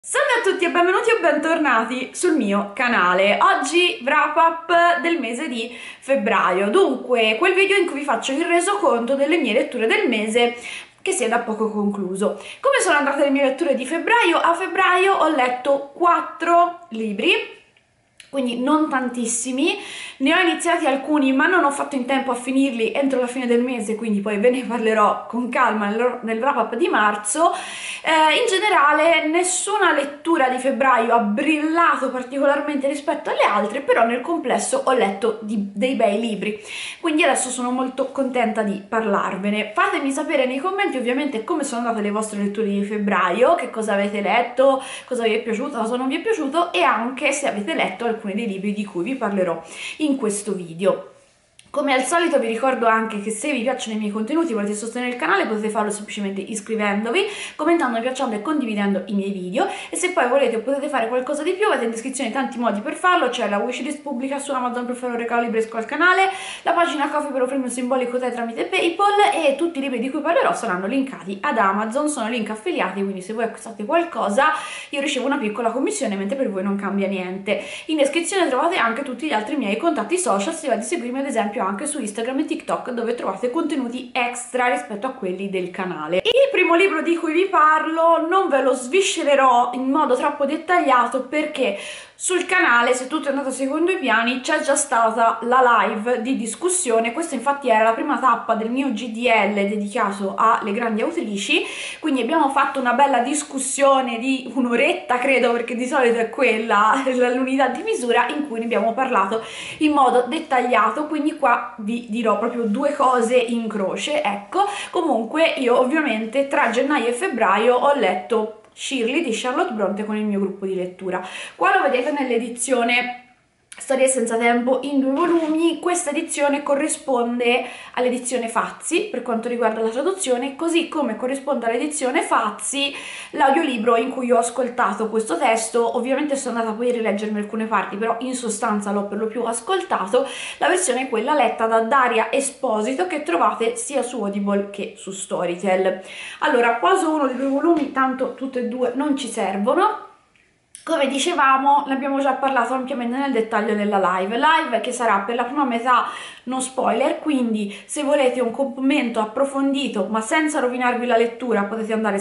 Salve a tutti e benvenuti o bentornati sul mio canale. Oggi wrap up del mese di febbraio, dunque quel video in cui vi faccio il resoconto delle mie letture del mese che si è da poco concluso. Come sono andate le mie letture di febbraio? A febbraio ho letto 4 libri, quindi non tantissimi, ne ho iniziati alcuni ma non ho fatto in tempo a finirli entro la fine del mese, quindi poi ve ne parlerò con calma nel wrap up di marzo. In generale nessuna lettura di febbraio ha brillato particolarmente rispetto alle altre, però nel complesso ho letto dei bei libri, quindi adesso sono molto contenta di parlarvene. Fatemi sapere nei commenti ovviamente come sono andate le vostre letture di febbraio, che cosa avete letto, cosa vi è piaciuto, cosa non vi è piaciuto e anche se avete letto alcuni dei libri di cui vi parlerò in questo video. Come al solito vi ricordo anche che se vi piacciono i miei contenuti e volete sostenere il canale potete farlo semplicemente iscrivendovi, commentando, piacendo e condividendo i miei video, e se poi volete o potete fare qualcosa di più avete in descrizione tanti modi per farlo. C'è la wishlist pubblica su Amazon per fare un regalo libresco al canale, la pagina Coffee per offrirmi un simbolico tè tramite PayPal, e tutti i libri di cui parlerò saranno linkati ad Amazon, sono link affiliati, quindi se voi acquistate qualcosa io ricevo una piccola commissione, mentre per voi non cambia niente. In descrizione trovate anche tutti gli altri miei contatti social, se va di seguirmi ad esempio anche su Instagram e TikTok, dove trovate contenuti extra rispetto a quelli del canale. Il primo libro di cui vi parlo non ve lo sviscererò in modo troppo dettagliato perché sul canale, se tutto è andato secondo i piani, c'è già stata la live di discussione. Questa infatti era la prima tappa del mio GDL dedicato alle grandi autrici, quindi abbiamo fatto una bella discussione di un'oretta credo, perché di solito è quella l'unità di misura, in cui ne abbiamo parlato in modo dettagliato, quindi qua vi dirò proprio due cose in croce. Ecco, comunque io ovviamente tra gennaio e febbraio ho letto Shirley di Charlotte Bronte con il mio gruppo di lettura. Qua lo vedete nell'edizione Storie senza tempo in 2 volumi. Questa edizione corrisponde all'edizione Fazzi per quanto riguarda la traduzione, così come corrisponde all'edizione Fazzi l'audiolibro in cui ho ascoltato questo testo. Ovviamente sono andata poi a rileggermi alcune parti, però in sostanza l'ho per lo più ascoltato. La versione è quella letta da Daria Esposito, che trovate sia su Audible che su Storytel. Allora, qua su uno dei 2 volumi, tanto tutte e due non ci servono. Come dicevamo, ne abbiamo già parlato ampiamente nel dettaglio nella live che sarà per la prima metà non spoiler, quindi se volete un commento approfondito ma senza rovinarvi la lettura potete andare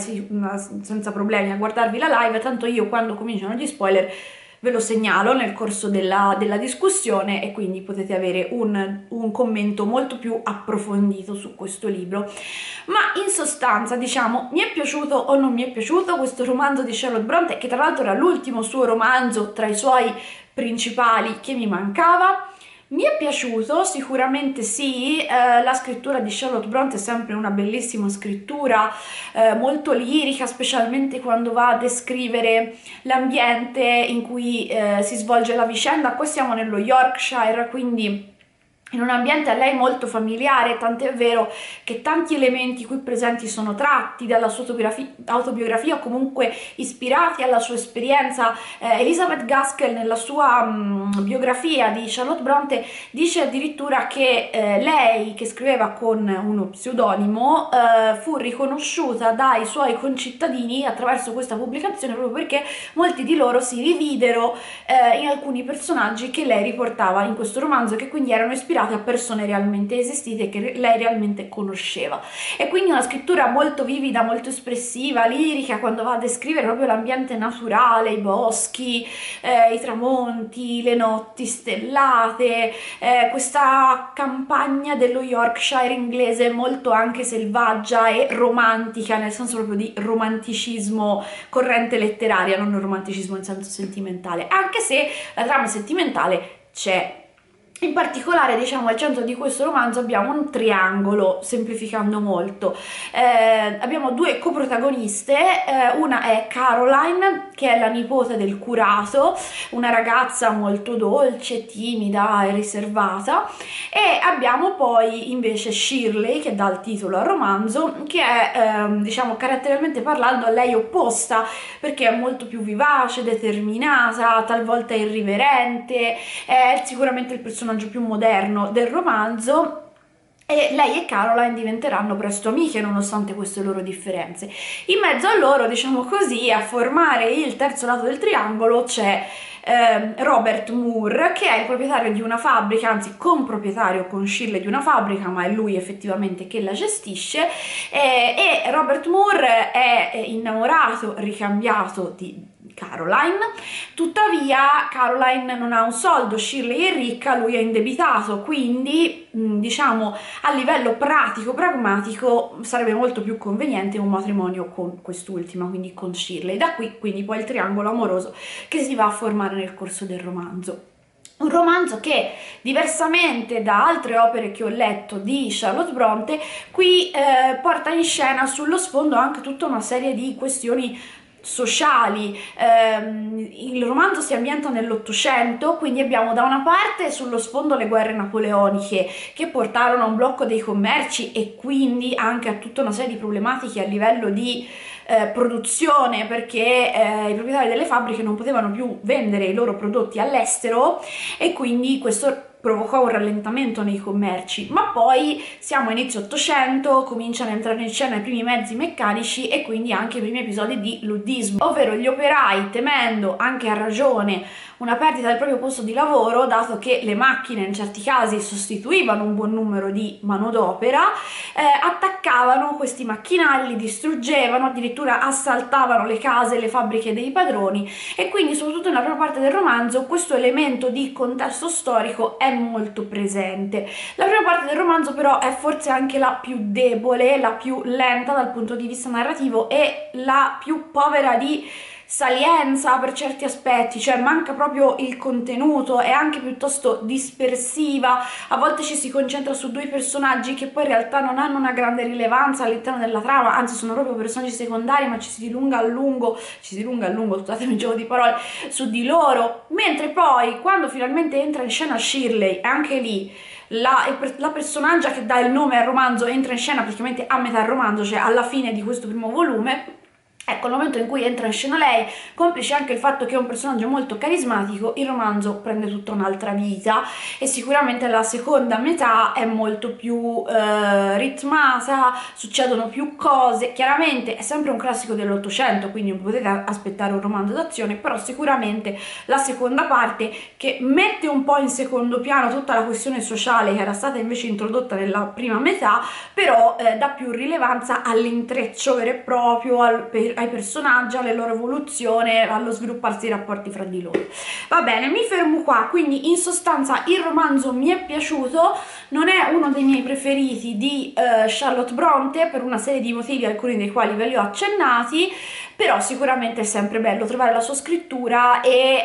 senza problemi a guardarvi la live, tanto io quando cominciano gli spoiler ve lo segnalo nel corso della discussione e quindi potete avere un commento molto più approfondito su questo libro. Ma in sostanza, diciamo, mi è piaciuto o non mi è piaciuto questo romanzo di Charlotte Bronte, che tra l'altro era l'ultimo suo romanzo tra i suoi principali che mi mancava? Mi è piaciuto, sicuramente sì. La scrittura di Charlotte Bronte è sempre una bellissima scrittura, molto lirica, specialmente quando va a descrivere l'ambiente in cui si svolge la vicenda. Qua siamo nello Yorkshire, quindi in un ambiente a lei molto familiare, tant'è vero che tanti elementi qui presenti sono tratti dalla sua autobiografia o comunque ispirati alla sua esperienza. Elizabeth Gaskell nella sua biografia di Charlotte Bronte dice addirittura che lei, che scriveva con uno pseudonimo, fu riconosciuta dai suoi concittadini attraverso questa pubblicazione proprio perché molti di loro si rividero in alcuni personaggi che lei riportava in questo romanzo, che quindi erano ispirati a persone realmente esistite che lei realmente conosceva. E quindi una scrittura molto vivida, molto espressiva, lirica, quando va a descrivere proprio l'ambiente naturale, i boschi, i tramonti, le notti stellate, questa campagna dello Yorkshire inglese molto anche selvaggia e romantica, nel senso proprio di romanticismo, corrente letteraria, non romanticismo in senso sentimentale, anche se la trama sentimentale c'è. In particolare, diciamo, al centro di questo romanzo abbiamo un triangolo, semplificando molto. Abbiamo 2 coprotagoniste, una è Caroline, che è la nipote del curato, una ragazza molto dolce, timida e riservata, e abbiamo poi invece Shirley, che dà il titolo al romanzo, che è, diciamo, caratterialmente parlando a lei opposta, perché è molto più vivace, determinata, talvolta irriverente, è sicuramente il personaggio più moderno del romanzo. e lei e Caroline diventeranno presto amiche nonostante queste loro differenze. In mezzo a loro, diciamo così, a formare il terzo lato del triangolo c'è Robert Moore, che è il proprietario di una fabbrica, anzi comproprietario con Shirley di una fabbrica, ma è lui effettivamente che la gestisce, e Robert Moore è innamorato, ricambiato di Caroline. Tuttavia Caroline non ha un soldo, Shirley è ricca, lui è indebitato, quindi diciamo a livello pratico, pragmatico, sarebbe molto più conveniente un matrimonio con quest'ultima, quindi con Shirley. Da qui quindi poi il triangolo amoroso che si va a formare nel corso del romanzo. Un romanzo che, diversamente da altre opere che ho letto di Charlotte Bronte, qui porta in scena sullo sfondo anche tutta una serie di questioni sociali. Il romanzo si ambienta nell'Ottocento, quindi abbiamo da una parte sullo sfondo le guerre napoleoniche che portarono a un blocco dei commerci e quindi anche a tutta una serie di problematiche a livello di produzione, perché i proprietari delle fabbriche non potevano più vendere i loro prodotti all'estero e quindi questo provocò un rallentamento nei commerci. Ma poi siamo a inizio Ottocento, cominciano a entrare in scena i primi mezzi meccanici e quindi anche i primi episodi di luddismo, ovvero gli operai, temendo anche a ragione una perdita del proprio posto di lavoro, dato che le macchine in certi casi sostituivano un buon numero di manodopera, attaccavano questi macchinari, li distruggevano, addirittura assaltavano le case e le fabbriche dei padroni, e quindi soprattutto nella prima parte del romanzo questo elemento di contesto storico è molto presente. La prima parte del romanzo però è forse anche la più debole, la più lenta dal punto di vista narrativo e la più povera di salienza per certi aspetti, cioè manca proprio il contenuto, è anche piuttosto dispersiva, a volte ci si concentra su due personaggi che poi in realtà non hanno una grande rilevanza all'interno della trama, anzi sono proprio personaggi secondari, ma ci si dilunga a lungo, scusatemi il gioco di parole, su di loro, mentre poi quando finalmente entra in scena Shirley, anche lì la personaggia che dà il nome al romanzo entra in scena praticamente a metà romanzo, cioè alla fine di questo primo volume. Ecco, nel momento in cui entra in scena lei, complice anche il fatto che è un personaggio molto carismatico, il romanzo prende tutta un'altra vita e sicuramente la seconda metà è molto più ritmata, succedono più cose. Chiaramente è sempre un classico dell'Ottocento, quindi non potete aspettare un romanzo d'azione, però sicuramente la seconda parte, che mette un po' in secondo piano tutta la questione sociale che era stata invece introdotta nella prima metà, però dà più rilevanza all'intreccio vero e proprio, ai personaggi, alle loro evoluzione, allo svilupparsi i rapporti fra di loro. Va bene, mi fermo qua. Quindi in sostanza il romanzo mi è piaciuto, non è uno dei miei preferiti di Charlotte Bronte per una serie di motivi, alcuni dei quali ve li ho accennati, però sicuramente è sempre bello trovare la sua scrittura e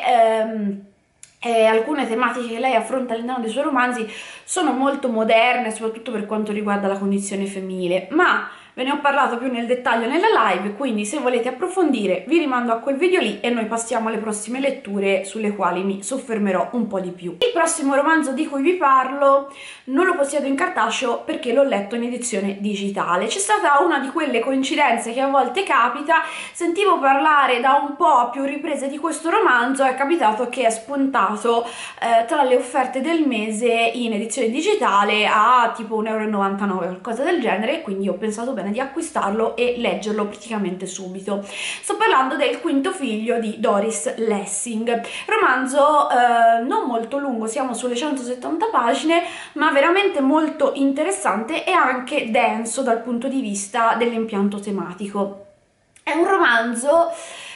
alcune tematiche che lei affronta all'interno dei suoi romanzi sono molto moderne, soprattutto per quanto riguarda la condizione femminile, ma ve ne ho parlato più nel dettaglio nella live, quindi se volete approfondire vi rimando a quel video lì e noi passiamo alle prossime letture sulle quali mi soffermerò un po' di più. Il prossimo romanzo di cui vi parlo non lo possiedo in cartaceo perché l'ho letto in edizione digitale. C'è stata una di quelle coincidenze che a volte capita, sentivo parlare da un po' a più riprese di questo romanzo, è capitato che è spuntato tra le offerte del mese in edizione digitale a tipo 1,99 €, qualcosa del genere, quindi ho pensato bene di acquistarlo e leggerlo praticamente subito. Sto parlando del Quinto figlio di Doris Lessing, romanzo non molto lungo, siamo sulle 170 pagine, ma veramente molto interessante e anche denso dal punto di vista dell'impianto tematico. È un romanzo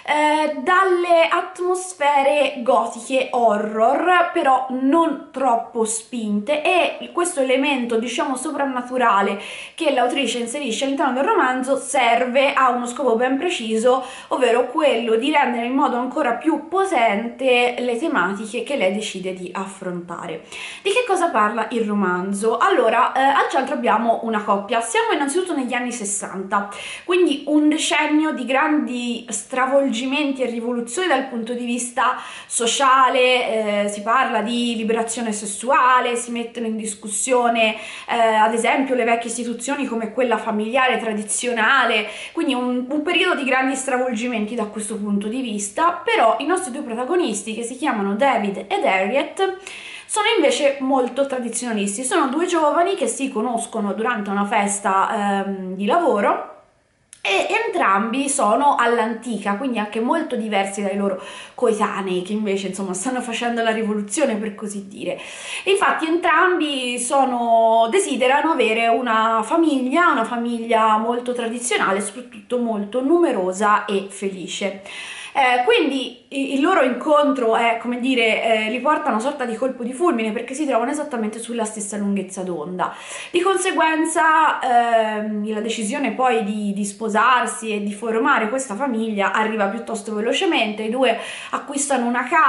dalle atmosfere gotiche horror, però non troppo spinte, e questo elemento diciamo soprannaturale che l'autrice inserisce all'interno del romanzo serve a uno scopo ben preciso, ovvero quello di rendere in modo ancora più potente le tematiche che lei decide di affrontare. Di che cosa parla il romanzo? Allora, al centro abbiamo una coppia, siamo innanzitutto negli anni 60, quindi un decennio di grandi stravolgimenti e rivoluzioni dal punto di vista sociale, si parla di liberazione sessuale, si mettono in discussione ad esempio le vecchie istituzioni come quella familiare tradizionale, quindi un periodo di grandi stravolgimenti da questo punto di vista. Però i nostri due protagonisti, che si chiamano David ed Harriet, sono invece molto tradizionalisti. Sono due giovani che si conoscono durante una festa di lavoro e entrambi sono all'antica, quindi anche molto diversi dai loro coetanei che invece insomma stanno facendo la rivoluzione, per così dire. E infatti entrambi desiderano avere una famiglia molto tradizionale, soprattutto molto numerosa e felice. Quindi il loro incontro è, come dire, li porta a una sorta di colpo di fulmine, perché si trovano esattamente sulla stessa lunghezza d'onda. Di conseguenza la decisione poi di sposarsi e di formare questa famiglia arriva piuttosto velocemente. I due acquistano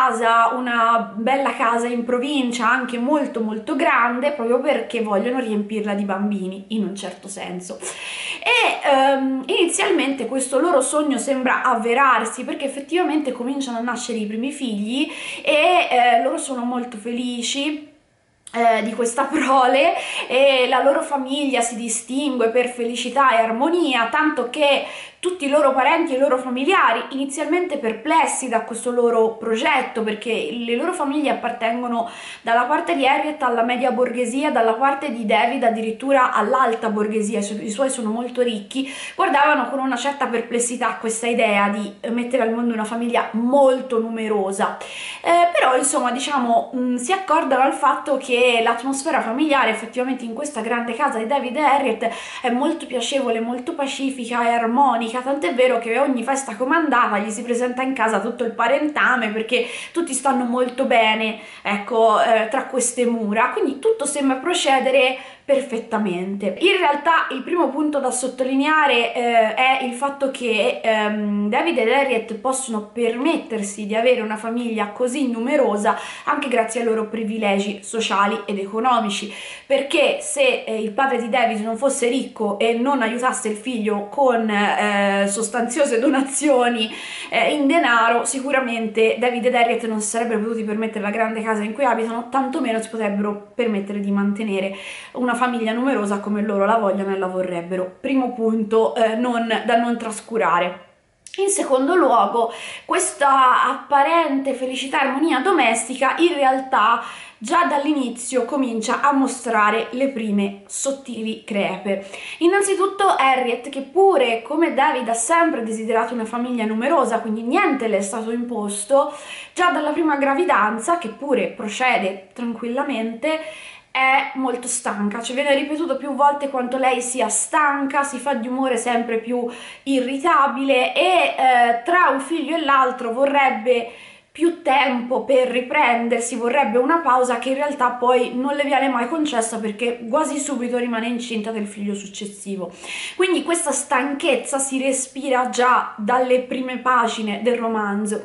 una bella casa in provincia, anche molto molto grande, proprio perché vogliono riempirla di bambini, in un certo senso. E inizialmente questo loro sogno sembra avverarsi, perché effettivamente cominciano a nascere i primi figli e loro sono molto felici di questa prole, e la loro famiglia si distingue per felicità e armonia, tanto che tutti i loro parenti e i loro familiari, inizialmente perplessi da questo loro progetto, perché le loro famiglie appartengono dalla parte di Harriet alla media borghesia, dalla parte di David addirittura all'alta borghesia, i suoi sono molto ricchi, guardavano con una certa perplessità questa idea di mettere al mondo una famiglia molto numerosa. Però insomma, diciamo, si accordano al fatto che l'atmosfera familiare effettivamente in questa grande casa di David e Harriet è molto piacevole, molto pacifica e armonica, tant'è vero che ogni festa comandata gli si presenta in casa tutto il parentame, perché tutti stanno molto bene, ecco, tra queste mura, quindi tutto sembra procedere perfettamente. In realtà il primo punto da sottolineare è il fatto che David ed Harriet possono permettersi di avere una famiglia così numerosa anche grazie ai loro privilegi sociali ed economici, perché se il padre di David non fosse ricco e non aiutasse il figlio con sostanziose donazioni in denaro, sicuramente David ed Harriet non si sarebbero potuti permettere la grande casa in cui abitano, tantomeno si potrebbero permettere di mantenere una famiglia numerosa come loro la vogliono e la vorrebbero. Primo punto da non trascurare. In secondo luogo, questa apparente felicità e armonia domestica in realtà già dall'inizio comincia a mostrare le prime sottili crepe. Innanzitutto Harriet, che pure come David ha sempre desiderato una famiglia numerosa, quindi niente le è stato imposto, già dalla prima gravidanza, che pure procede tranquillamente, è molto stanca, ci viene ripetuto più volte quanto lei sia stanca, si fa di umore sempre più irritabile e tra un figlio e l'altro vorrebbe più tempo per riprendersi, vorrebbe una pausa che in realtà poi non le viene mai concessa, perché quasi subito rimane incinta del figlio successivo. Quindi questa stanchezza si respira già dalle prime pagine del romanzo.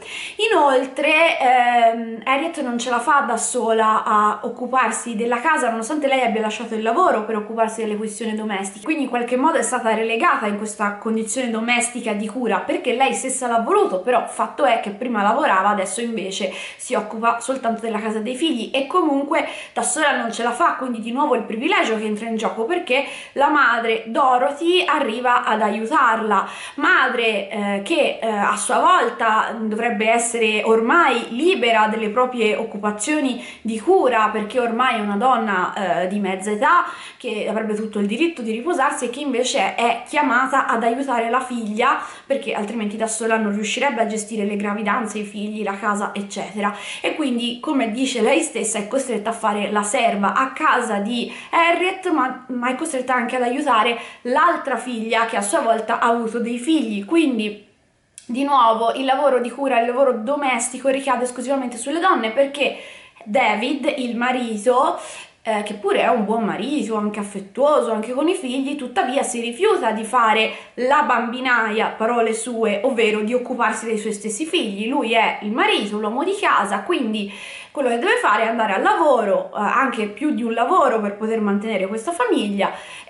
Inoltre Harriet non ce la fa da sola a occuparsi della casa, nonostante lei abbia lasciato il lavoro per occuparsi delle questioni domestiche, quindi in qualche modo è stata relegata in questa condizione domestica di cura perché lei stessa l'ha voluto, però fatto è che prima lavorava, adesso invece si occupa soltanto della casa dei figli e comunque da sola non ce la fa, quindi di nuovo il privilegio che entra in gioco, perché la madre Dorothy arriva ad aiutarla, madre che a sua volta dovrebbe essere ormai libera delle proprie occupazioni di cura, perché ormai è una donna di mezza età che avrebbe tutto il diritto di riposarsi, e che invece è chiamata ad aiutare la figlia, perché altrimenti da sola non riuscirebbe a gestire le gravidanze, i figli, la casa eccetera, e quindi, come dice lei stessa, è costretta a fare la serva a casa di Harriet, ma è costretta anche ad aiutare l'altra figlia che a sua volta ha avuto dei figli. Quindi di nuovo il lavoro di cura, il lavoro domestico ricade esclusivamente sulle donne, perché David, il marito, che pure è un buon marito, anche affettuoso, anche con i figli, tuttavia si rifiuta di fare la bambinaia, parole sue, ovvero di occuparsi dei suoi stessi figli. Lui è il marito, l'uomo di casa, quindi quello che deve fare è andare al lavoro, anche più di un lavoro per poter mantenere questa famiglia,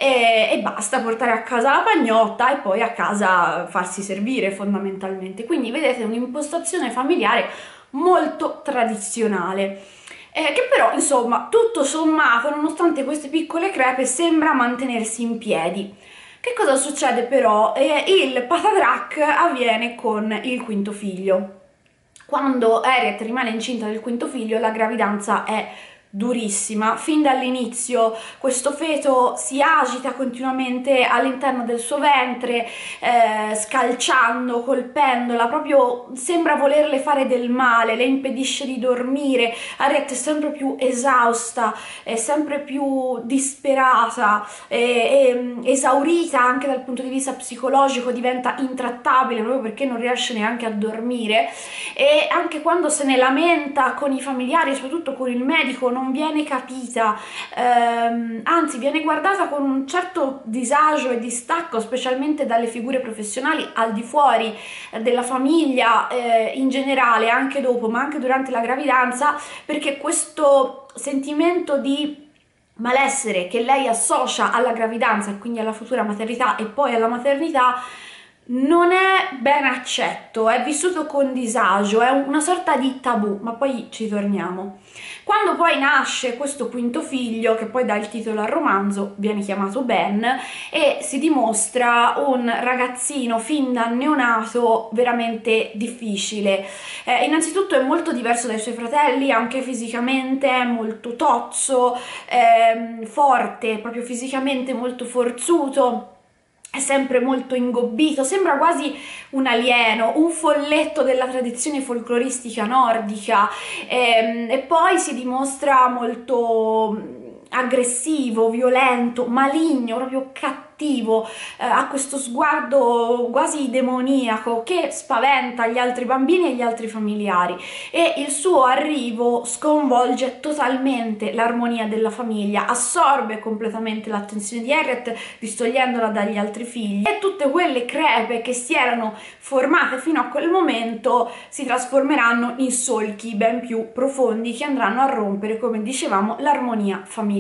e basta, portare a casa la pagnotta e poi a casa farsi servire fondamentalmente. Quindi vedete un'impostazione familiare molto tradizionale. Che però, insomma, tutto sommato, nonostante queste piccole crepe, sembra mantenersi in piedi. Che cosa succede però? Il patatrac avviene con il quinto figlio. Quando Harriet rimane incinta del quinto figlio, la gravidanza è durissima. Fin dall'inizio questo feto si agita continuamente all'interno del suo ventre, scalciando, colpendola, proprio sembra volerle fare del male, le impedisce di dormire. Harriet è sempre più esausta, è sempre più disperata, esaurita anche dal punto di vista psicologico, diventa intrattabile proprio perché non riesce neanche a dormire, e anche quando se ne lamenta con i familiari, soprattutto con il medico, non viene capita, anzi viene guardata con un certo disagio e distacco, specialmente dalle figure professionali al di fuori della famiglia, in generale, anche dopo, ma anche durante la gravidanza, perché questo sentimento di malessere che lei associa alla gravidanza e quindi alla futura maternità e poi alla maternità non è ben accetto, è vissuto con disagio, è una sorta di tabù, ma poi ci torniamo. Quando poi nasce questo quinto figlio, che poi dà il titolo al romanzo, viene chiamato Ben e si dimostra un ragazzino fin da neonato veramente difficile. Innanzitutto è molto diverso dai suoi fratelli, anche fisicamente, è molto tozzo, forte, proprio fisicamente molto forzuto. È sempre molto ingobbito, sembra quasi un alieno, un folletto della tradizione folcloristica nordica, e poi si dimostra molto aggressivo, violento, maligno, proprio cattivo, ha questo sguardo quasi demoniaco che spaventa gli altri bambini e gli altri familiari, e il suo arrivo sconvolge totalmente l'armonia della famiglia, assorbe completamente l'attenzione di Harriet, distogliendola dagli altri figli, e tutte quelle crepe che si erano formate fino a quel momento si trasformeranno in solchi ben più profondi che andranno a rompere, come dicevamo, l'armonia familiare.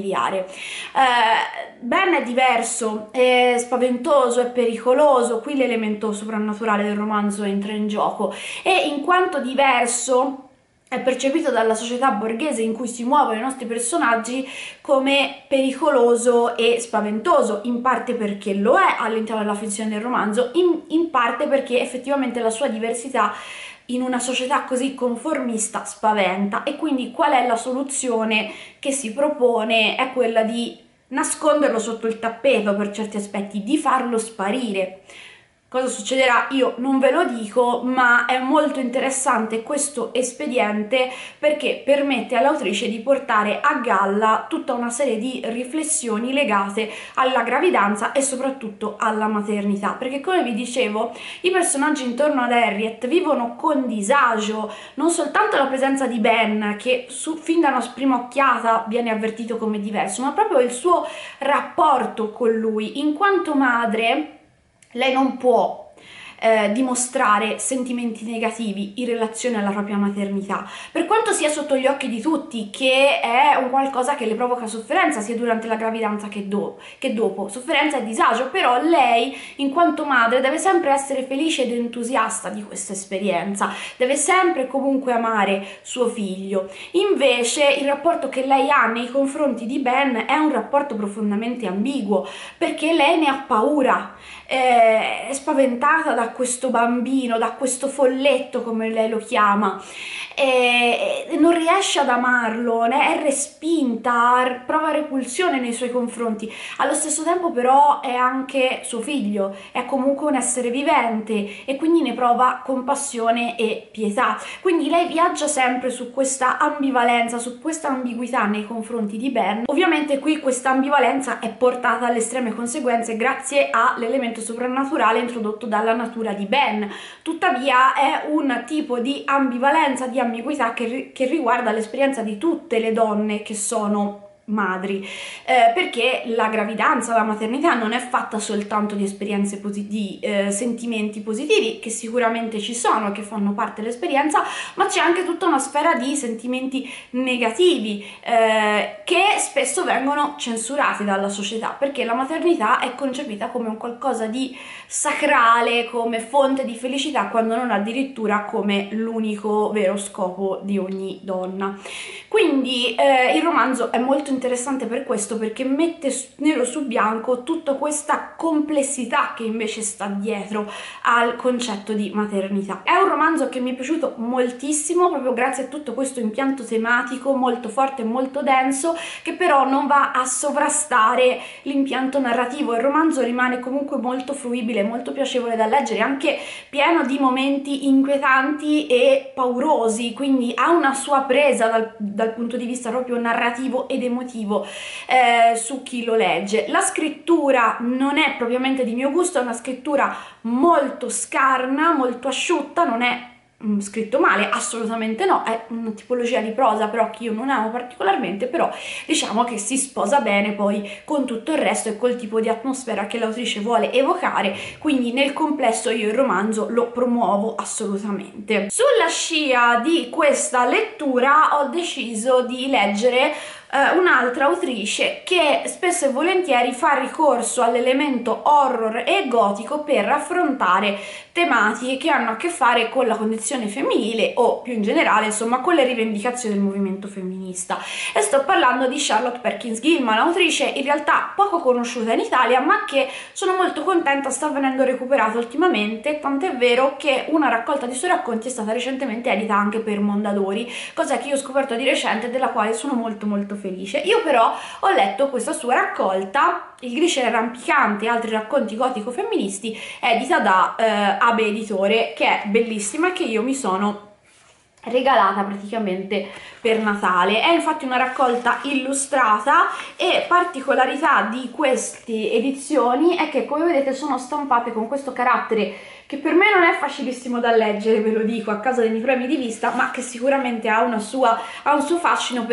Ben è diverso, è spaventoso, è pericoloso, qui l'elemento soprannaturale del romanzo entra in gioco, e in quanto diverso è percepito dalla società borghese in cui si muovono i nostri personaggi come pericoloso e spaventoso, in parte perché lo è all'interno della finzione del romanzo, in parte perché effettivamente la sua diversità in una società così conformista spaventa. E quindi qual è la soluzione che si propone? È quella di nasconderlo sotto il tappeto per certi aspetti, di farlo sparire. Cosa succederà? Io non ve lo dico, ma è molto interessante questo espediente perché permette all'autrice di portare a galla tutta una serie di riflessioni legate alla gravidanza e soprattutto alla maternità, perché come vi dicevo i personaggi intorno ad Harriet vivono con disagio non soltanto la presenza di Ben, che fin da una prima occhiata viene avvertito come diverso, ma proprio il suo rapporto con lui. In quanto madre lei non può dimostrare sentimenti negativi in relazione alla propria maternità, per quanto sia sotto gli occhi di tutti che è un qualcosa che le provoca sofferenza sia durante la gravidanza che dopo, sofferenza e disagio. Però lei in quanto madre deve sempre essere felice ed entusiasta di questa esperienza, deve sempre comunque amare suo figlio. Invece il rapporto che lei ha nei confronti di Ben è un rapporto profondamente ambiguo, perché lei ne ha paura, è spaventata da questo bambino, da questo folletto come lei lo chiama, e non riesce ad amarlo, ne è respinta, prova repulsione nei suoi confronti. Allo stesso tempo però è anche suo figlio, è comunque un essere vivente e quindi ne prova compassione e pietà. Quindi lei viaggia sempre su questa ambivalenza, su questa ambiguità nei confronti di Ben. Ovviamente qui questa ambivalenza è portata alle estreme conseguenze grazie all'elemento soprannaturale introdotto dalla natura di Ben. Tuttavia è un tipo di ambivalenza, di ambiguità che riguarda l'esperienza di tutte le donne che sono madri, perché la gravidanza, la maternità non è fatta soltanto di esperienze di sentimenti positivi, che sicuramente ci sono e che fanno parte dell'esperienza, ma c'è anche tutta una sfera di sentimenti negativi che spesso vengono censurati dalla società, perché la maternità è concepita come un qualcosa di sacrale, come fonte di felicità, quando non addirittura come l'unico vero scopo di ogni donna. Quindi il romanzo è molto interessante per questo, perché mette nero su bianco tutta questa complessità che invece sta dietro al concetto di maternità. È un romanzo che mi è piaciuto moltissimo proprio grazie a tutto questo impianto tematico molto forte e molto denso, che però non va a sovrastare l'impianto narrativo. Il romanzo rimane comunque molto fruibile, molto piacevole da leggere, anche pieno di momenti inquietanti e paurosi, quindi ha una sua presa dal punto di vista proprio narrativo ed emotivo su chi lo legge. La scrittura non è propriamente di mio gusto, è una scrittura molto scarna, molto asciutta, non è scritto male, assolutamente no, è una tipologia di prosa però che io non amo particolarmente, però diciamo che si sposa bene poi con tutto il resto e col tipo di atmosfera che l'autrice vuole evocare, quindi nel complesso io il romanzo lo promuovo assolutamente. Sulla scia di questa lettura ho deciso di leggere un'altra autrice che spesso e volentieri fa ricorso all'elemento horror e gotico per affrontare tematiche che hanno a che fare con la condizione femminile o più in generale insomma con le rivendicazioni del movimento femminista, e sto parlando di Charlotte Perkins Gilman, autrice in realtà poco conosciuta in Italia ma che sono molto contenta sta venendo recuperata ultimamente, tant'è vero che una raccolta di suoi racconti è stata recentemente edita anche per Mondadori, cosa che io ho scoperto di recente e della quale sono molto felice. Io però ho letto questa sua raccolta, Il glicere rampicante e altri racconti gotico femministi, edita da Abe Editore, che è bellissima e che io mi sono regalata praticamente per Natale. È infatti una raccolta illustrata e particolarità di queste edizioni è che, come vedete, sono stampate con questo carattere che per me non è facilissimo da leggere, ve lo dico, a causa dei miei problemi di vista, ma che sicuramente ha un suo fascino,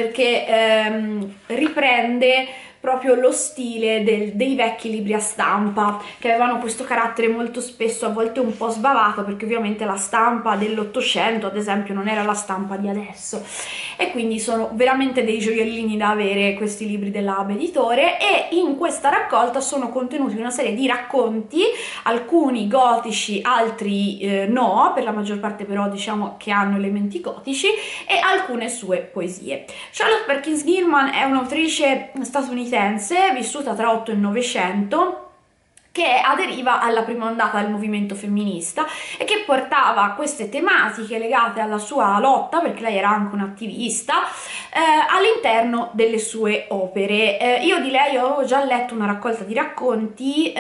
perché riprende proprio lo stile dei vecchi libri a stampa, che avevano questo carattere molto spesso a volte un po' sbavato, perché ovviamente la stampa dell'Ottocento ad esempio non era la stampa di adesso, e quindi sono veramente dei gioiellini da avere questi libri della Abe Editore. E in questa raccolta sono contenuti una serie di racconti, alcuni gotici, altri no, per la maggior parte però diciamo che hanno elementi gotici, e alcune sue poesie. Charlotte Perkins Gilman è un'autrice statunitense vissuta tra 8 e 900, che aderiva alla prima ondata del movimento femminista e che portava queste tematiche legate alla sua lotta, perché lei era anche un'attivista, all'interno delle sue opere. Io di lei avevo già letto una raccolta di racconti,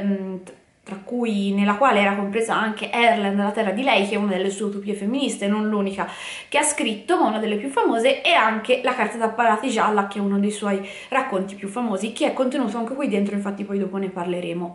tra cui nella quale era compresa anche Erland, la terra di lei, che è una delle sue utopie femministe, non l'unica che ha scritto, ma una delle più famose, e anche La carta da parati gialla, che è uno dei suoi racconti più famosi, che è contenuto anche qui dentro, infatti poi dopo ne parleremo.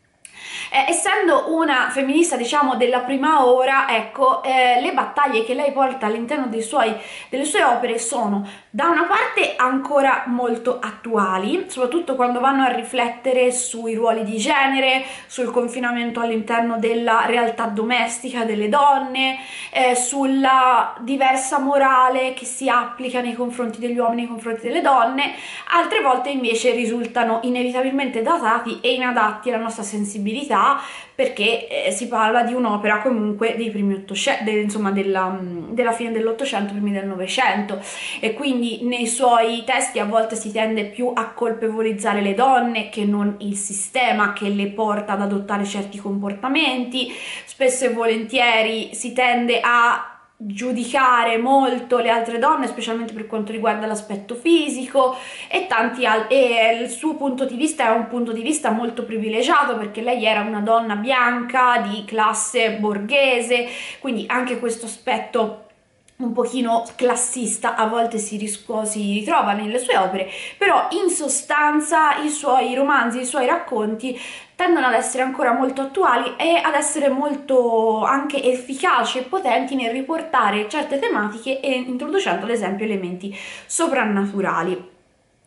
Essendo una femminista diciamo della prima ora, ecco, le battaglie che lei porta all'interno delle sue opere sono da una parte ancora molto attuali, soprattutto quando vanno a riflettere sui ruoli di genere, sul confinamento all'interno della realtà domestica delle donne, sulla diversa morale che si applica nei confronti degli uomini, nei confronti delle donne. Altre volte invece risultano inevitabilmente datati e inadatti alla nostra sensibilità, perché si parla di un'opera comunque dei primi insomma della fine dell'Ottocento, primi del Novecento, e quindi nei suoi testi a volte si tende più a colpevolizzare le donne che non il sistema che le porta ad adottare certi comportamenti. Spesso e volentieri si tende a giudicare molto le altre donne, specialmente per quanto riguarda l'aspetto fisico, e il suo punto di vista è un punto di vista molto privilegiato, perché lei era una donna bianca di classe borghese, quindi anche questo aspetto un pochino classista a volte si ritrova nelle sue opere, però in sostanza i suoi romanzi, i suoi racconti tendono ad essere ancora molto attuali e ad essere molto anche efficaci e potenti nel riportare certe tematiche e introducendo ad esempio elementi soprannaturali.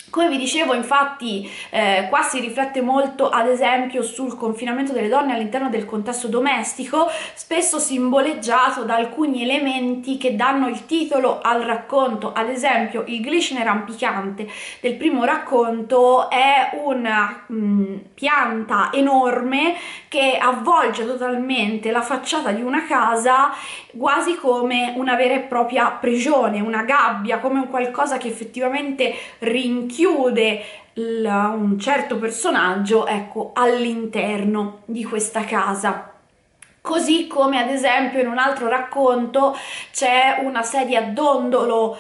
Come vi dicevo, infatti, qua si riflette molto, ad esempio, sul confinamento delle donne all'interno del contesto domestico, spesso simboleggiato da alcuni elementi che danno il titolo al racconto. Ad esempio, il glicine rampicante del primo racconto è una pianta enorme che avvolge totalmente la facciata di una casa, quasi come una vera e propria prigione, una gabbia, come un qualcosa che effettivamente rinchiude un certo personaggio, ecco, all'interno di questa casa. Così come ad esempio in un altro racconto c'è una sedia a dondolo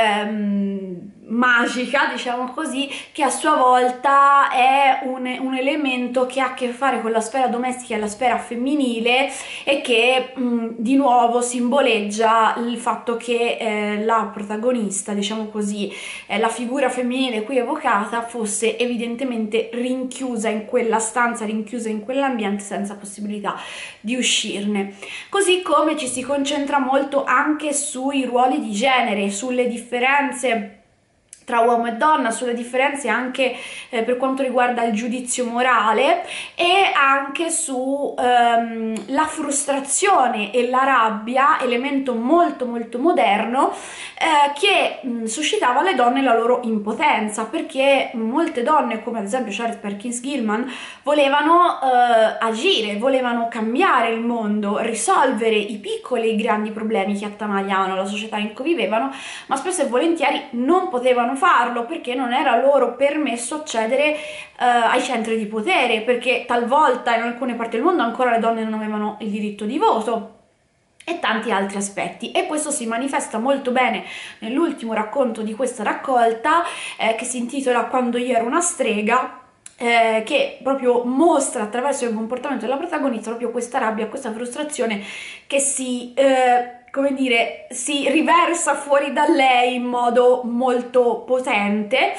magica, diciamo così, che a sua volta è un elemento che ha a che fare con la sfera domestica e la sfera femminile, e che di nuovo simboleggia il fatto che la protagonista, diciamo così, la figura femminile qui evocata, fosse evidentemente rinchiusa in quella stanza, rinchiusa in quell'ambiente senza possibilità di uscirne. Così come ci si concentra molto anche sui ruoli di genere, sulle differenze tra uomo e donna, sulle differenze anche per quanto riguarda il giudizio morale, e anche su la frustrazione e la rabbia, elemento molto molto moderno, che suscitava alle donne la loro impotenza, perché molte donne, come ad esempio Charlotte Perkins Gilman, volevano agire, volevano cambiare il mondo, risolvere i piccoli e i grandi problemi che attanagliavano la società in cui vivevano, ma spesso e volentieri non potevano farlo perché non era loro permesso accedere ai centri di potere, perché talvolta in alcune parti del mondo ancora le donne non avevano il diritto di voto, e tanti altri aspetti. E questo si manifesta molto bene nell'ultimo racconto di questa raccolta, che si intitola Quando io ero una strega, che proprio mostra attraverso il comportamento della protagonista proprio questa rabbia, questa frustrazione che si come dire, si riversa fuori da lei in modo molto potente.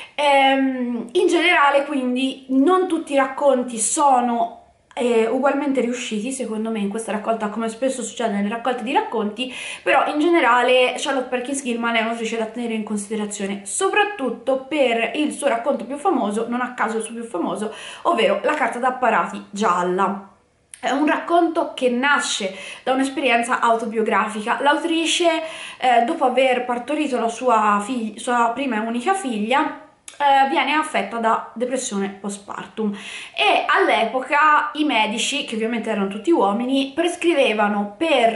In generale, quindi, non tutti i racconti sono ugualmente riusciti, secondo me, in questa raccolta, come spesso succede nelle raccolte di racconti, però in generale Charlotte Perkins Gilman è un'autrice da tenere in considerazione, soprattutto per il suo racconto più famoso, non a caso il suo più famoso, ovvero La carta d'apparati gialla. È un racconto che nasce da un'esperienza autobiografica. L'autrice, dopo aver partorito la sua prima e unica figlia, viene affetta da depressione postpartum, e all'epoca i medici, che ovviamente erano tutti uomini, prescrivevano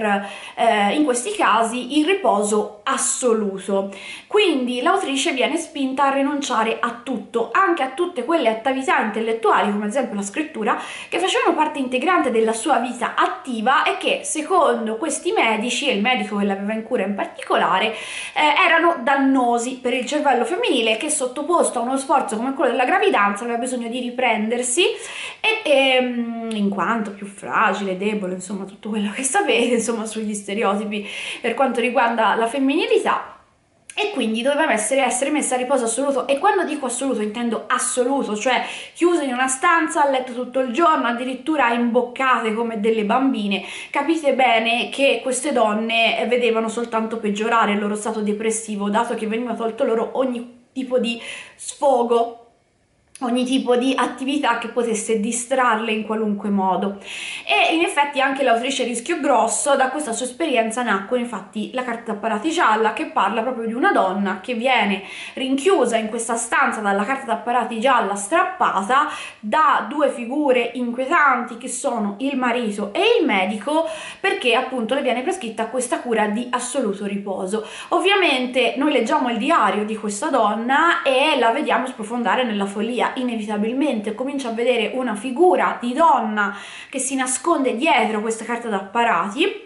in questi casi il riposo assoluto. Quindi l'autrice viene spinta a rinunciare a tutto, anche a tutte quelle attività intellettuali, come ad esempio la scrittura, che facevano parte integrante della sua vita attiva e che, secondo questi medici, e il medico che l'aveva in cura in particolare, erano dannosi per il cervello femminile, che sottoposto a uno sforzo come quello della gravidanza aveva bisogno di riprendersi, e in quanto più fragile, debole, insomma tutto quello che sapete, insomma, sugli stereotipi per quanto riguarda la femminilità, e quindi doveva essere messa a riposo assoluto. E quando dico assoluto intendo assoluto, cioè chiuse in una stanza a letto tutto il giorno, addirittura imboccate come delle bambine. Capite bene che queste donne vedevano soltanto peggiorare il loro stato depressivo, dato che veniva tolto loro ogni tipo di sfogo, ogni tipo di attività che potesse distrarle in qualunque modo. E in effetti anche l'autrice Rischio Grosso, da questa sua esperienza nacque infatti La carta d'apparati gialla, che parla proprio di una donna che viene rinchiusa in questa stanza dalla carta d'apparati gialla strappata da due figure inquietanti che sono il marito e il medico, perché appunto le viene prescritta questa cura di assoluto riposo. Ovviamente noi leggiamo il diario di questa donna e la vediamo sprofondare nella follia. Inevitabilmente comincia a vedere una figura di donna che si nasconde dietro questa carta d'apparati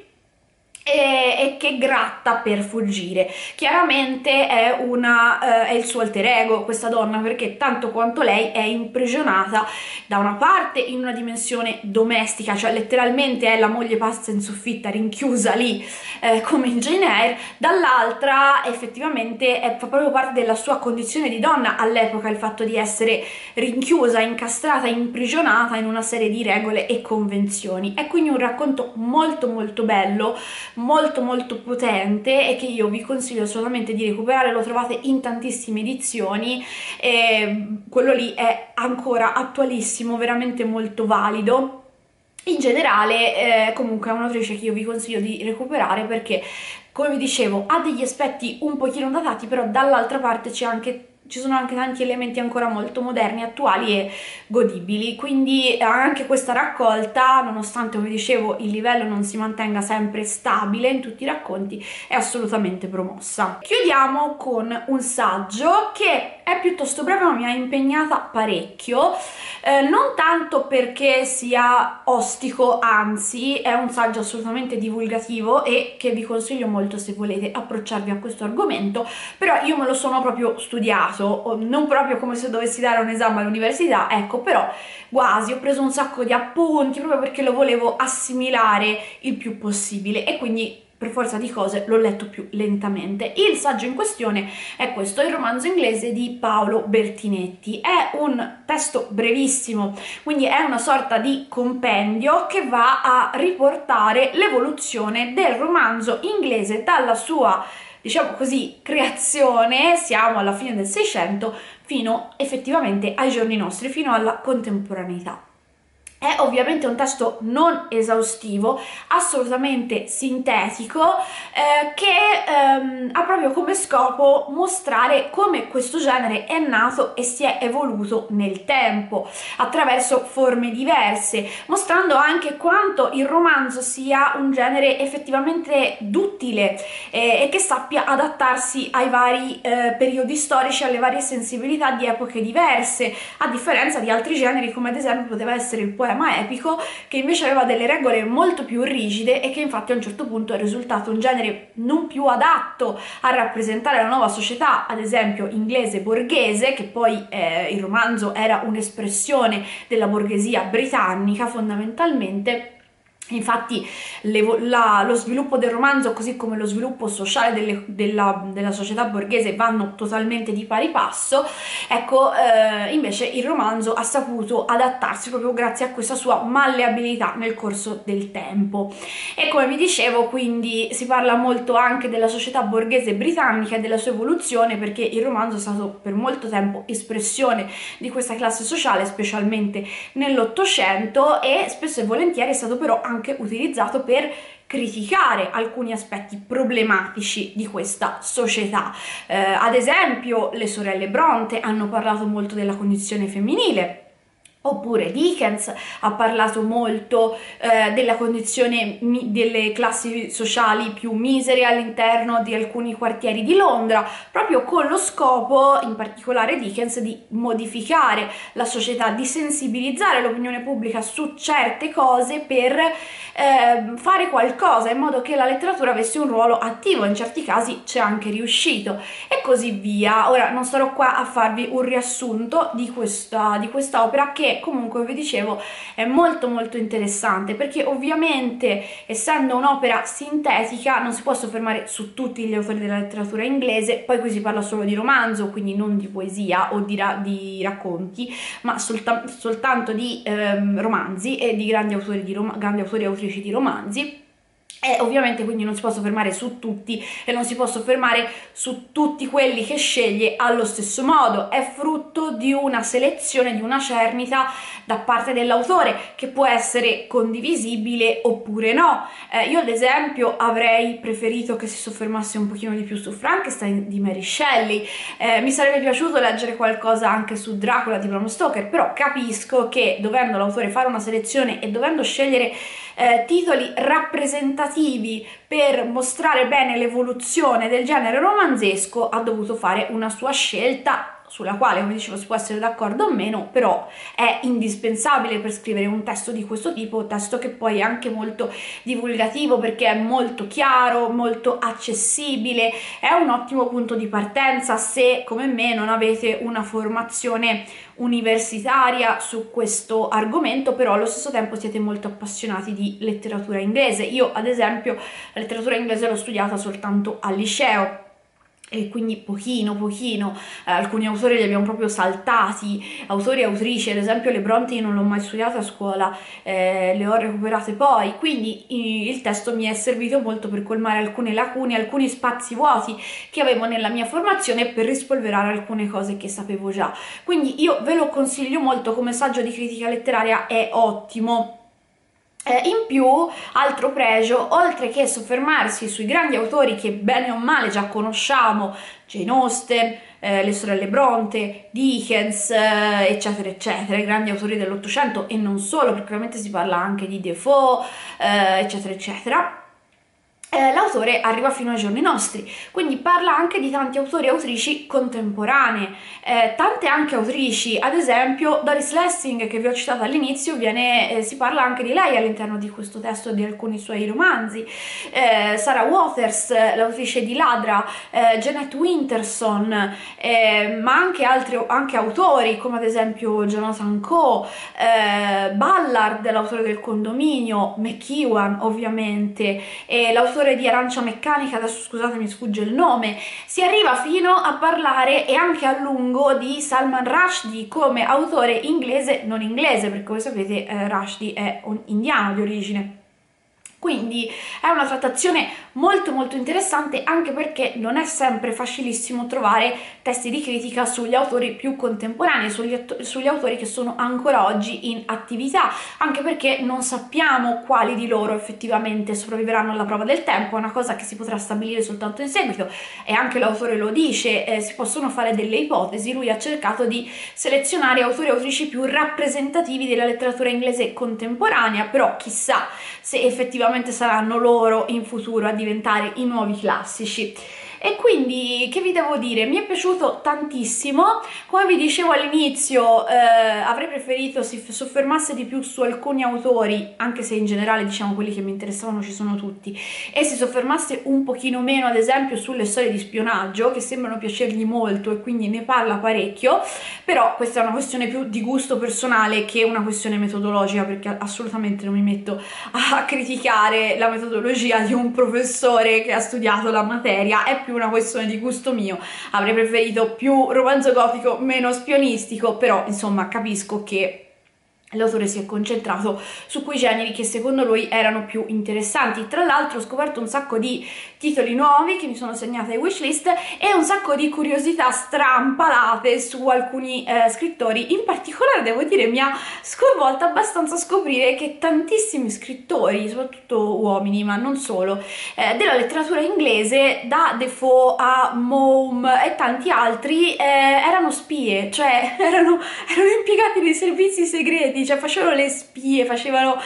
e che gratta per fuggire. Chiaramente è il suo alter ego questa donna, perché tanto quanto lei è imprigionata da una parte in una dimensione domestica, cioè letteralmente è la moglie pazza in soffitta rinchiusa lì come in Jane Eyre, dall'altra effettivamente fa proprio parte della sua condizione di donna all'epoca, il fatto di essere rinchiusa, incastrata, imprigionata in una serie di regole e convenzioni. È quindi un racconto molto molto bello, molto molto potente e che io vi consiglio assolutamente di recuperare. Lo trovate in tantissime edizioni e quello lì è ancora attualissimo, veramente molto valido. In generale, comunque è un'autrice che io vi consiglio di recuperare perché, come vi dicevo, ha degli aspetti un pochino datati, però dall'altra parte ci sono anche tanti elementi ancora molto moderni, attuali e godibili. Quindi anche questa raccolta, nonostante, come dicevo, il livello non si mantenga sempre stabile in tutti i racconti, è assolutamente promossa. Chiudiamo con un saggio che è piuttosto breve ma mi ha impegnata parecchio, non tanto perché sia ostico, anzi è un saggio assolutamente divulgativo e che vi consiglio molto se volete approcciarvi a questo argomento, però io me lo sono proprio studiato, non proprio come se dovessi dare un esame all'università, ecco, però quasi, ho preso un sacco di appunti proprio perché lo volevo assimilare il più possibile e quindi per forza di cose l'ho letto più lentamente. Il saggio in questione è questo, il romanzo inglese di Paolo Bertinetti. È un testo brevissimo, quindi è una sorta di compendio che va a riportare l'evoluzione del romanzo inglese dalla sua, diciamo così, creazione, siamo alla fine del 600, fino effettivamente ai giorni nostri, fino alla contemporaneità. È ovviamente un testo non esaustivo, assolutamente sintetico, che ha proprio come scopo mostrare come questo genere è nato e si è evoluto nel tempo, attraverso forme diverse, mostrando anche quanto il romanzo sia un genere effettivamente duttile e che sappia adattarsi ai vari periodi storici, alle varie sensibilità di epoche diverse, a differenza di altri generi come ad esempio poteva essere il poema epico, che invece aveva delle regole molto più rigide e che infatti a un certo punto è risultato un genere non più adatto a rappresentare la nuova società, ad esempio inglese borghese, che poi il romanzo era un'espressione della borghesia britannica fondamentalmente. Infatti lo sviluppo del romanzo, così come lo sviluppo sociale della società borghese, vanno totalmente di pari passo. Ecco, invece il romanzo ha saputo adattarsi proprio grazie a questa sua malleabilità nel corso del tempo. E come vi dicevo, quindi si parla molto anche della società borghese britannica e della sua evoluzione, perché il romanzo è stato per molto tempo espressione di questa classe sociale, specialmente nell'Ottocento, e spesso e volentieri è stato però anche utilizzato per criticare alcuni aspetti problematici di questa società. Ad esempio, le sorelle Bronte hanno parlato molto della condizione femminile. Oppure Dickens ha parlato molto della condizione delle classi sociali più misere all'interno di alcuni quartieri di Londra, proprio con lo scopo, in particolare Dickens, di modificare la società, di sensibilizzare l'opinione pubblica su certe cose per fare qualcosa in modo che la letteratura avesse un ruolo attivo. In certi casi c'è anche riuscito e così via. Ora non starò qua a farvi un riassunto di questa opera, che comunque vi dicevo è molto molto interessante, perché ovviamente essendo un'opera sintetica non si può soffermare su tutti gli autori della letteratura inglese. Poi qui si parla solo di romanzo, quindi non di poesia o di racconti, ma soltanto di romanzi e di grandi autori e autrici di romanzi. E ovviamente quindi non si può soffermare su tutti e non si può soffermare su tutti quelli che sceglie allo stesso modo. È frutto di una selezione, di una cernita da parte dell'autore, che può essere condivisibile oppure no. Io ad esempio avrei preferito che si soffermasse un pochino di più su Frankenstein di Mary Shelley, mi sarebbe piaciuto leggere qualcosa anche su Dracula di Bram Stoker, però capisco che dovendo l'autore fare una selezione e dovendo scegliere titoli rappresentativi per mostrare bene l'evoluzione del genere romanzesco, ha dovuto fare una sua scelta sulla quale, come dicevo, si può essere d'accordo o meno, però è indispensabile per scrivere un testo di questo tipo, un testo che poi è anche molto divulgativo perché è molto chiaro, molto accessibile, è un ottimo punto di partenza se, come me, non avete una formazione universitaria su questo argomento, però allo stesso tempo siete molto appassionati di letteratura inglese. Io, ad esempio, la letteratura inglese l'ho studiata soltanto al liceo, e quindi pochino, alcuni autori li abbiamo proprio saltati, autori e autrici, ad esempio le Bronte io non l'ho mai studiato a scuola, le ho recuperate poi, quindi il testo mi è servito molto per colmare alcune lacune, alcuni spazi vuoti che avevo nella mia formazione per rispolverare alcune cose che sapevo già, quindi io ve lo consiglio molto come saggio di critica letteraria, è ottimo. In più, altro pregio, oltre che soffermarsi sui grandi autori che bene o male già conosciamo, Jane Austen, le sorelle Bronte, Dickens, eccetera, eccetera, i grandi autori dell'Ottocento e non solo, perché ovviamente si parla anche di Defoe, eccetera, eccetera. L'autore arriva fino ai giorni nostri, quindi parla anche di tanti autori e autrici contemporanee, tante anche autrici, ad esempio Doris Lessing che vi ho citato all'inizio, si parla anche di lei all'interno di questo testo e di alcuni suoi romanzi, Sarah Waters, l'autrice di Ladra, Jeanette Winterson, ma anche autori come ad esempio Jonathan Coe, Ballard, l'autore del Condominio, McEwan ovviamente, l'autore di Arancia Meccanica, adesso scusate mi sfugge il nome, si arriva fino a parlare e anche a lungo di Salman Rushdie come autore inglese, non inglese perché voi sapete Rushdie è un indiano di origine. Quindi è una trattazione molto interessante anche perché non è sempre facilissimo trovare testi di critica sugli autori più contemporanei, sugli autori che sono ancora oggi in attività, anche perché non sappiamo quali di loro effettivamente sopravviveranno alla prova del tempo, è una cosa che si potrà stabilire soltanto in seguito e anche l'autore lo dice, si possono fare delle ipotesi, lui ha cercato di selezionare autori e autrici più rappresentativi della letteratura inglese contemporanea, però chissà se effettivamente saranno loro in futuro a diventare i nuovi classici. E quindi che vi devo dire, mi è piaciuto tantissimo, come vi dicevo all'inizio avrei preferito si soffermasse di più su alcuni autori, anche se in generale diciamo quelli che mi interessavano ci sono tutti, e si soffermasse un pochino meno ad esempio sulle storie di spionaggio che sembrano piacergli molto e quindi ne parla parecchio, però questa è una questione più di gusto personale che una questione metodologica, perché assolutamente non mi metto a criticare la metodologia di un professore che ha studiato la materia, è più una questione di gusto mio, avrei preferito più romanzo gotico, meno spionistico, però insomma capisco che l'autore si è concentrato su quei generi che secondo lui erano più interessanti. Tra l'altro ho scoperto un sacco di titoli nuovi che mi sono segnata ai wishlist e un sacco di curiosità strampalate su alcuni scrittori. In particolare devo dire mi ha sconvolta abbastanza scoprire che tantissimi scrittori, soprattutto uomini ma non solo, della letteratura inglese, da Defoe a Maugham e tanti altri, erano spie, cioè erano impiegati nei servizi segreti, cioè facevano le spie, facevano...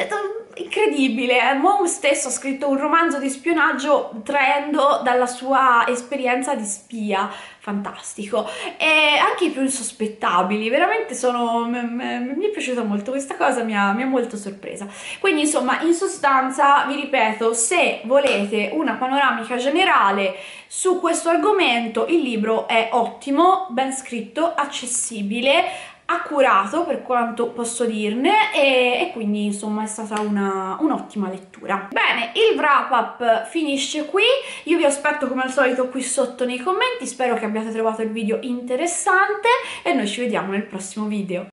incredibile. Maugham stesso ha scritto un romanzo di spionaggio traendo dalla sua esperienza di spia, fantastico, e anche i più insospettabili, veramente mi è piaciuta molto questa cosa, mi ha molto sorpresa. Quindi insomma, in sostanza vi ripeto, se volete una panoramica generale su questo argomento, il libro è ottimo, ben scritto, accessibile, accurato per quanto posso dirne e quindi insomma è stata un'ottima lettura. Bene, il wrap up finisce qui, io vi aspetto come al solito qui sotto nei commenti, spero che abbiate trovato il video interessante e noi ci vediamo nel prossimo video.